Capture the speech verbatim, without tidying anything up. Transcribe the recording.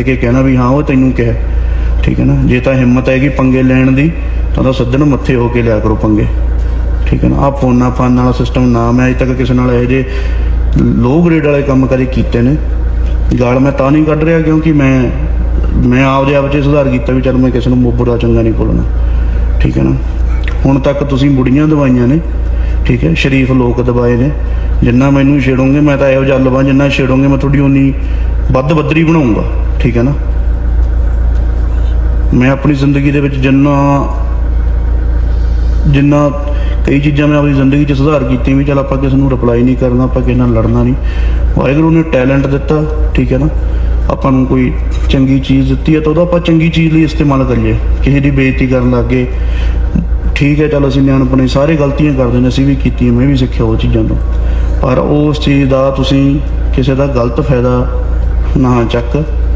के कहना भी हाँ वो तेनू कहे, ठीक है ना। जे तो हिम्मत है कि पंगे लैन की तो सज्जन मत्थे होके लिया करो पंगे, ठीक है ना। आ फोना फान वाला सिस्टम ना मैं अज तक किसी नाल इहो जे लो ग्रेड वाले काम कदे कीते ने। गाल मैं तां नहीं कढ़ रहा क्योंकि मैं मैं आपदे आप च सुधार किया भी चल मैं किसी नूं बुरा चंगा नहीं बोलना, ठीक है ना। हुण तक तुसीं बुढ़ियां दवाइयां ने, ठीक है, शरीफ लोग दबाए ने। जिन्ना मैनू छेड़ोगे मैं तो इहो जिहा लवां, जिन्ना छेड़ोगे मैं थोड़ी उन्नी वध बदरी बनाऊँगा, ठीक है ना। मैं अपनी जिंदगी दे विच जिन्ना जिन्ना कई चीज़ां मैं अपनी जिंदगी च सुधार कीती भी चल आपां किसी नूं रिप्लाई नहीं करना, आपां किसे नाल लड़ना नहीं। वाहिगुरू ने टैलेंट दिता, ठीक है ना। आपां नूं कोई चंगी चीज़ दी है तो आपां चंगी चीज़ लई इस्तेमाल करिए, किसी की बेइज्जती करन लग गए, ठीक है। चल असीं नियाणपणे सारे गलतियां करदे ने, असीं भी कीतियां, मैं भी सिੱਖਿਆ उस चीज़ों तो। पर उस चीज़ का तुसीं किसी का गलत फायदा ना चक